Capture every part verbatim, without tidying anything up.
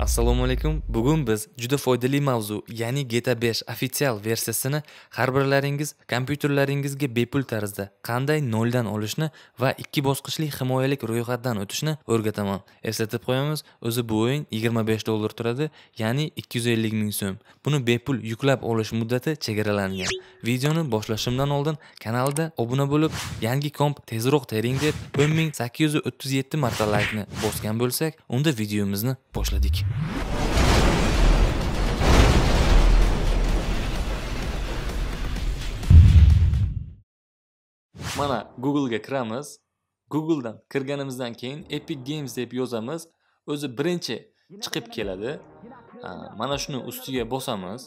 Assalomu alaykum. Bugun biz juda foydali mavzu, ya'ni G T A besh ofitsial versiyasini har birlaringiz kompyuterlaringizga bepul tarzda qanday noldan olishni va ikki bosqichli himoyalik ro'yxatdan o'tishni o'rgataman. Eslatib qo'yamiz, o'zi bu o'yin yigirma besh dollar turadi, ya'ni ikki yuz ellik ming so'm. Buni bepul yuklab olish muddati chegaralangan. Videoni boshlashimdan oldin kanalda obuna bo'lib, yangi komp tezroq tering deb o'n ming sakkiz yuz o'ttiz yetti marta laykni bosgan bo'lsak, unda videomizni boshladik. Mana Google ga kiramiz. Google dan kirganimizdan keyin Epic Games deb yozamiz. O'zi birinchi chiqib keladi. Mana shuni ustiga bosamiz.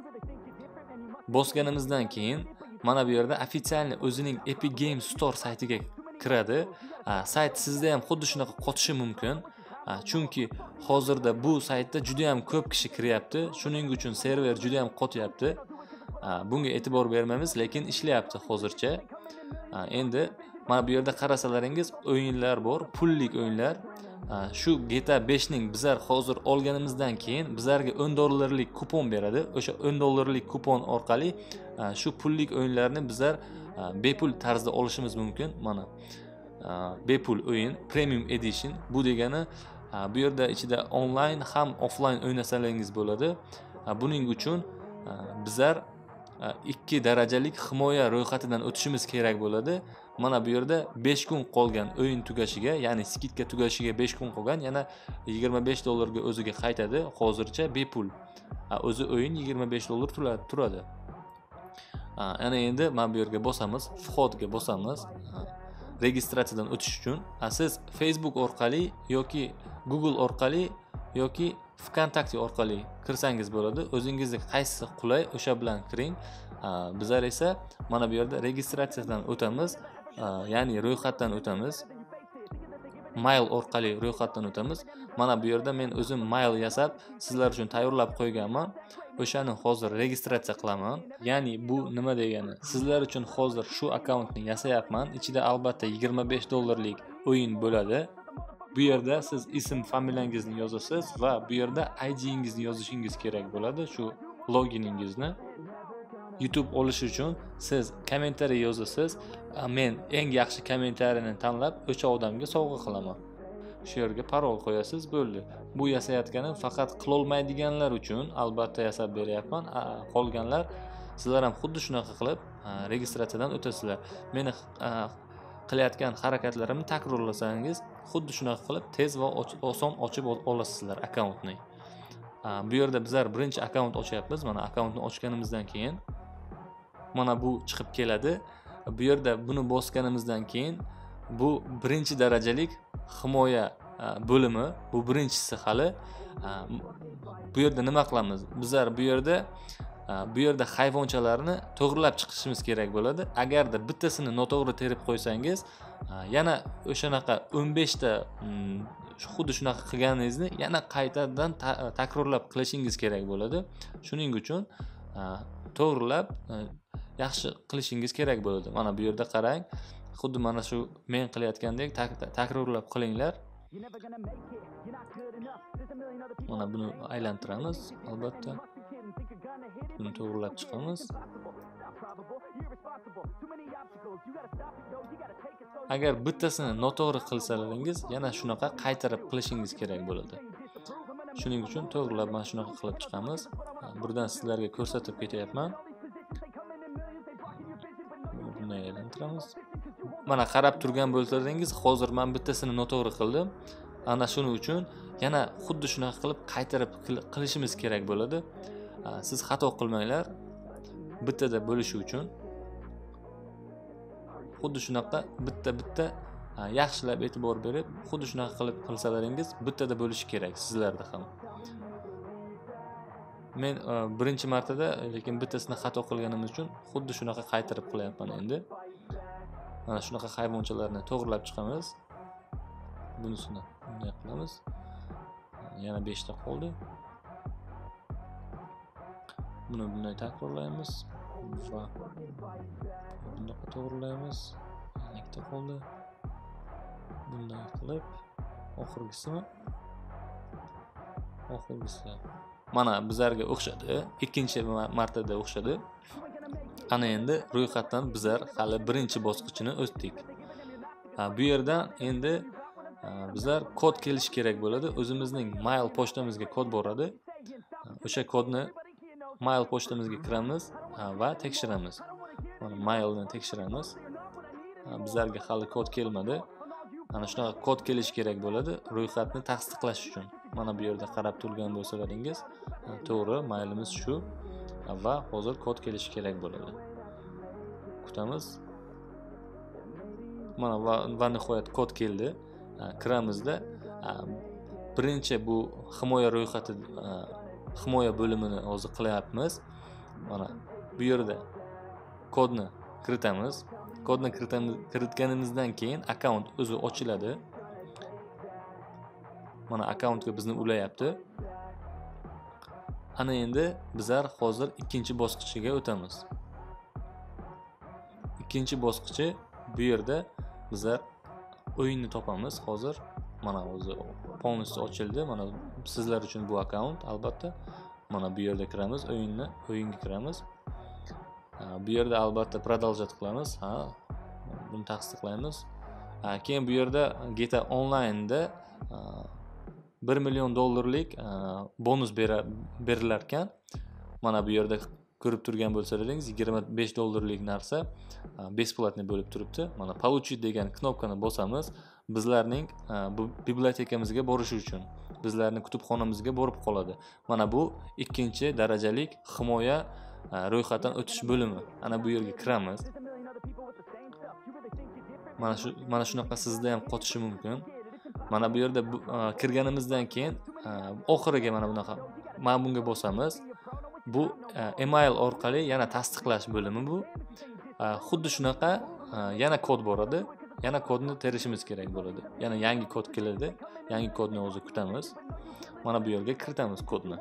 Bosganimizdan keyin mana bu yerda ofitsialni o'zining Epic Games Store saytiga kiradi. Sayt sizda ham xuddi shunaqa qotishi mumkin. Chunki hozirda bu saytda juda ham ko'p kishi kiryapti. Shuning uchun server juda ham qotyapti. Bunga e'tibor bermaymiz, lekin ishlayapti hozircha. Endi mana bu yerda qarasalaringiz o'yinlar bor, pullik o'yinlar. Shu G T A besh ning bizlar hozir olganimizdan keyin bizlarga o'n dollarlik kupon beradi. O'sha o'n dollarlik kupon orqali shu pullik o'yinlarni bizlar bepul tarzda olishimiz mumkin. Mana bepul o'yin Premium Edition. Bu degani bu yerda ichida onlayn ham offline o'ynasalaringiz bo'ladi. Buning uchun bizlar ikki darajalik himoya ro'yxatidan o'tishimiz kerak bo'ladi. Mana bu yerda besh kun qolgan o'yin tugashiga, ya'ni skidka tugashiga besh kun qolgan, yana yigirma besh dollarga o'ziga qaytadi. Hozircha bepul. O'zi o'yin yigirma besh dollar turadi. Ana endi mana bu yerga bosamiz, vhodga bosamiz. Registratsiyadan o'tish uchun siz Facebook orqali yoki Google orqali yoki VKontakte orqali kirsangiz bo'ladi. O'zingizga qaysi qulay o'sha bilan kiring. Bizlar esa mana bu yerda registratsiyadan o'tamiz, ya'ni ro'yxatdan o'tamiz. Mail orqali ro'yxatdan o'tamiz. Mana bu yerda men o'zim mail yasab, sizlar uchun tayyorlab qo'yganman. O'shani hozir registratsiya qilaman. Ya'ni bu nima degani? Sizlar uchun hozir shu akkauntni yasayapman. Ichida albatta yigirma besh dollarlik o'yin bo'ladi. Bu yerda siz ism, familiyangizni yozasiz va bu yerda I D'ingizni yozishingiz kerak bo'ladi, shu loginingizni. YouTube olish uchun siz kommentariy yozasiz. Men eng yaxshi kommentariyni tanlab o'sha odamga sovg'a qilaman. Shu yerga parol qo'yasiz, bo'ldi. Bu yasayotganim faqat qilolmaydiganlar uchun albatta yasab beryapman. Qolganlar sizlar ham xuddi shunaqa qilib registratsiyadan o'tasizlar. Meni qilayotgan harakatlarimni takrorlasangiz, xuddi shunaqa qilib tez va oson ochib olasizlar akkauntni. Bu yerda bizlar birinchi akkaunt ochyapmiz. Mana akkauntni ochganimizdan keyin mana bu chiqib keladi. Bu yerda buni bosganimizdan keyin bu birinchi darajalik himoya bo'limi, bu birinchisi hali. Bu yerda nima qilamiz? Bizlar bu yerda bu yerda hayvonchalarni to'g'rilab chiqishimiz kerak bo'ladi. Agarda bittasini noto'g'ri terib qo'ysangiz, yana o'shanaqa o'n besh ta xuddi shunaqa qilganingizni yana qaytadan takrorlab qilishingiz kerak bo'ladi. Shuning uchun to'g'rilab yaxshi qilishingiz kerak bo'ladi. Mana bu yerda qarang. Xuddi mana shu men qilayotgandek takrorlab qilinglar. Mana buni aylantiramiz, albatta. Buni to'g'rilab chiqamiz. Agar bittasini noto'g'ri qilsalaringiz, yana shunaqa qaytarib qilishingiz kerak bo'ladi. Shuning uchun to'g'rilab mana shunaqa qilib chiqamiz. Buradan sizlarga ko'rsatib ketyapman. Buni aylantiramiz. Mana qarab turgan bo'lsangiz, hozir men bittasini noto'g'ri qildim. Ana shuning uchun yana xuddi shunaqa qilib qaytarib qilishimiz kerak bo'ladi. Siz xato qilmanglar. Bittada bo'lishi uchun xuddi shunaqa bitta-bitta yaxshilab e'tibor berib, xuddi shunaqa qilib qilsalaringiz bittada bo'lishi kerak sizlarda ham. Men birinchi martada lekin bittasini xato qilganim uchun xuddi shunaqa qaytarib qilyapman endi. Mana shunaqa hayvonchalarni to'g'rilab chiqamiz. Bunisini bunday qilamiz. Yana besh ta qoldi. Buni bunday takrorlaymiz va bunday to'g'rilaymiz. Ikkita qoldi. Bunday qilib oxirgisini oxirgisi. Mana bizlarga o'xshadi. Ikkinchi martada o'xshadi. Ana endi ro'yxatdan bizlar hali birinchi bosqichini o'tdik. Ha, bu yerdan endi bizlar kod kelish kerak bo'ladi. O'zimizning mail pochtamizga kod boradi. O'sha kodni mail pochtamizga kiramiz va tekshiramiz. Mana mailni tekshiramiz. Bizlarga hali kod kelmadi. Ana shunaqa kod kelish kerak bo'ladi ro'yxatni tasdiqlash uchun. Mana bu yerda qarab turgan bo'lsalaringiz, to'g'ri, mailimiz shu va hozir kod kelishi kerak bo'ladi. Kutamiz. Mana va, va nihoyat kod keldi. Kiramizda birinchi bu himoya ro'yxati himoya bo'limini hozir qilyapmiz. Mana bu yerda kodni kiritamiz. Kodni kiritganimizdan keyin akkaunt o'zi ochiladi. Mana akkauntga bizni ulayapti. Ana endi bizlar hozir ikkinchi bosqichiga o'tamiz. Ikkinchi bosqichi bu yerda bizlar o'yinni topamiz. Hozir mana o'zi полностью ochildi. Mana sizlar uchun bu akkaunt albatta. Mana bu yerda kiramiz, o'yinni, o'yinga kiramiz. Bu yerda albatta продолжать qilamiz. Ha, buni tasdiqlaymiz. Keyin bu yerda G T A Online'da bir million dollarlik bonus berilar ekan. Mana bu yerda ko'rib turgan bo'lsalaringiz yigirma besh dollarlik narsa besplatniy bo'lib turibdi. Mana получить degan knopkani bosamiz. Bizlarning bu bibliotekamizga borish uchun bizlarning kutubxonamizga borib qoladi. Mana bu ikkinchi darajalik himoya ro'yxatdan o'tish bo'limi. Ana bu yerga kiramiz. Mana shu mana shunaqa sizda ham qotishi mumkin. Mana bu yerda kirganimizdan keyin oxiriga mana bunaqa mana bunga bosamiz. Bu email orqali yana tasdiqlash bo'limi bu. Xuddi shunaqa yana kod boradi. Yana kodni terishimiz kerak bo'ladi. Yana yangi kod keladi. Yangi kodni o'zi kutamiz. Mana bu yerga kiritamiz kodni.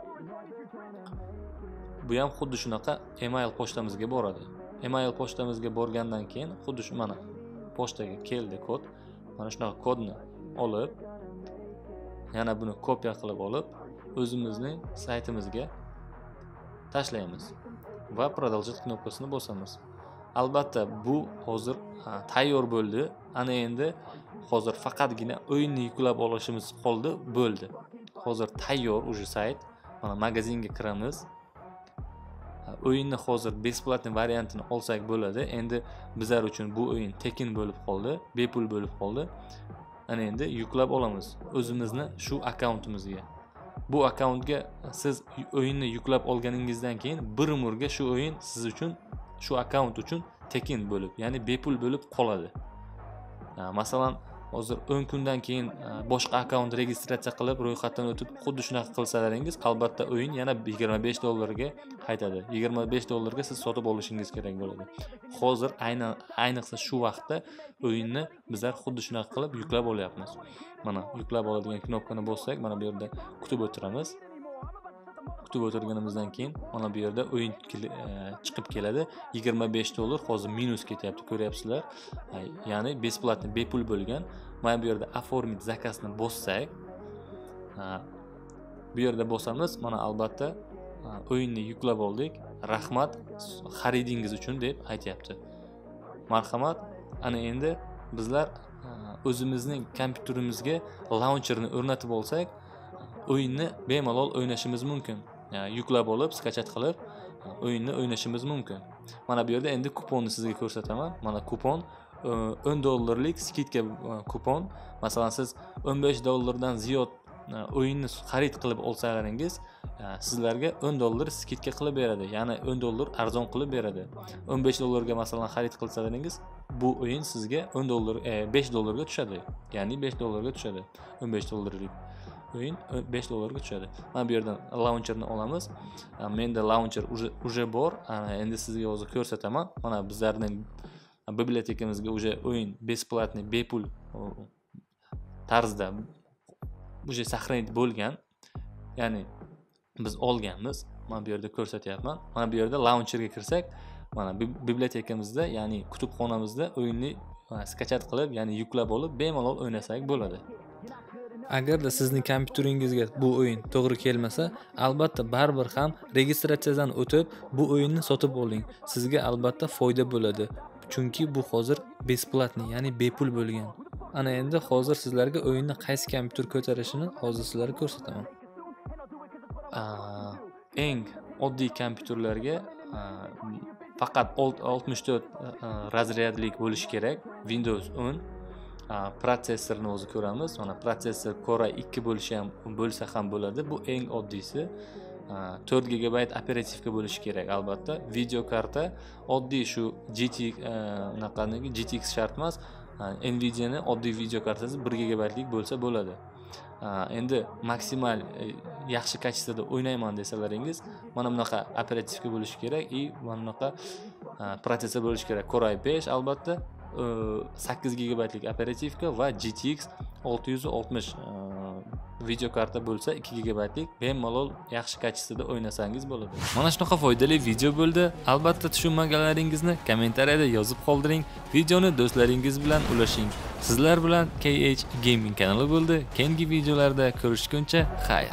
Bu ham xuddi shunaqa email pochtamizga boradi. Email pochtamizga borgandan keyin xuddi shu mana pochtaga keldi kod. Mana shunaqa kodni olib, yana buni kopiya qilib olib, o'zimizning saytimizga tashlaymiz va продолжить knopkasini bosamiz. Albatta bu hozir tayyor bo'ldi. Ana endi hozir faqatgina o'yinni yuklab olishimiz qoldi, bo'ldi. Hozir tayyor уже sayt. Mana magazinga kiramiz. O'yinni hozir besplatniy variantini olsak bo'ladi. Endi bizlar uchun bu o'yin tekin bo'lib qoldi, bepul bo'lib qoldi. Ana endi yuklab olamiz o'zimizni shu akkauntimizga. Bu akkauntga siz o'yinni yuklab olganingizdan keyin bir umrga shu o'yin siz uchun, shu akkaunt uchun tekin bo'lib, ya'ni bepul bo'lib qoladi. Masalan, hozir o'n kundan keyin boshqa akkaunt registratsiya qilib ro'yxatdan o'tib xuddi shunaqa qilsalaringiz, albatta o'yin yana yigirma besh dollarga qaytadi. yigirma besh dollarga siz sotib olishingiz kerak bo'ladi. Hozir aynan ayniqsa shu vaqtda o'yinni bizlar xuddi shunaqa qilib yuklab olyapmiz. Mana yuklab oladigan knopkani bossak, mana bu yerda kutib o'tiramiz. Kutib o'tirganimizdan keyin mana bu yerda o'yin chiqib keladi. yigirma besh dollar hozir minus ketyapti, ko'ryapsizlar. Ya'ni besplatniy, bepul bo'lgan. Mana bu yerda оформить zakazni bossak, bu yerda bosamiz. Mana albatta o'yinni yuklab oldik. Rahmat xaridingiz uchun deb aytayapti. Marhamat. Ana endi bizlar o'zimizning kompyuterimizga launcherni o'rnatib olsak, o'yinni bemalol o'ynashimiz mumkin. Yani yuklab olib, skachat qilib o'yinni o'ynashimiz mumkin. Mana bu yerda endi kuponni sizga ko'rsataman. Mana kupon o'n dollarlik skidka kupon. Masalan, siz o'n besh dollardan ziyod o'yinni xarid qilib olsalaringiz, sizlarga o'n dollar skidka qilib beradi. Ya'ni o'n dollar arzon qilib beradi. o'n besh dollarga masalan xarid qilsalaringiz, bu o'yin sizga o'n dollar, besh dollarga tushadi. Ya'ni besh dollarga tushadi. o'n besh dollarlik o'yin besh dollarga tushadi. Mana bu yerdan launcherni olamiz. Menda launcher уже уже bor. Endi sizga hozir ko'rsataman. Mana bizlarning bibliotekamizga уже o'yin besplatniy, bepul tarzda уже сохранить bo'lgan. Ya'ni biz olganmiz. Mana bu yerda ko'rsatyapman. Mana bu yerda launcherga kirsak, mana bibliotekamizda, ya'ni kutubxonamizda o'yinni skachat qilib, ya'ni yuklab olib bemalol o'ynasak bo'ladi. Agarda sizning kompyuteringizga bu o'yin to'g'ri kelmasa, albatta baribir ham registratsiyadan o'tib bu o'yinni sotib oling. Sizga albatta foyda bo'ladi. Chunki bu hozir besplatniy, ya'ni bepul bo'lgan. Ana endi hozir sizlarga o'yinni qaysi kompyuter ko'tarishini hozir sizlarga ko'rsataman. Eng oddiy kompyuterlarga faqat oltmish to'rt razryadlik bo'lishi kerak. Windows o'n protsessorni o'zi ko'ramiz. Mana protsessor Core i ikki bo'lishi ham bo'lsa ham bo'ladi. Bu eng oddiysi. to'rt gigabayt operativka bo'lishi kerak albatta. Video karta oddiy shu G T naqaniki G T X shart emas. Nvidia ni oddiy video kartasi bir gigabaytlik bo'lsa bo'ladi. Endi maksimal yaxshi kачествоda o'ynayman desalaringiz, mana bunaqa operativka bo'lishi kerak и mana bunaqa protsessor bo'lishi kerak. Core i besh albatta, sakkiz gigabaytlik operativka va G T X olti yuz oltmish video karta bo'lsa ikki gigabaytlik bemalol yaxshi kачествоda o'ynasangiz bo'ladi. Mana shunaqa foydali video bo'ldi. Albatta tushunmaganlaringizni kommentariyada yozib qoldiring. Videoni do'stlaringiz bilan ulashing. Sizlar bilan K H Gaming kanali bo'ldi. Keyingi videolarda ko'rishguncha xayr.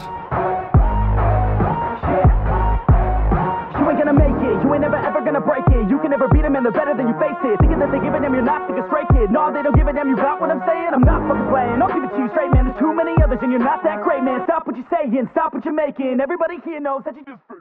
You ain't never ever gonna break it. You can never beat them and they're better than you face it. Thinking that they're giving them, you're not thinking straight, kid. No, they don't give a damn, you got what I'm saying? I'm not fucking playing, I'll give it to you straight, man. There's too many others and you're not that great, man. Stop what you're saying, stop what you're making. Everybody here knows that you just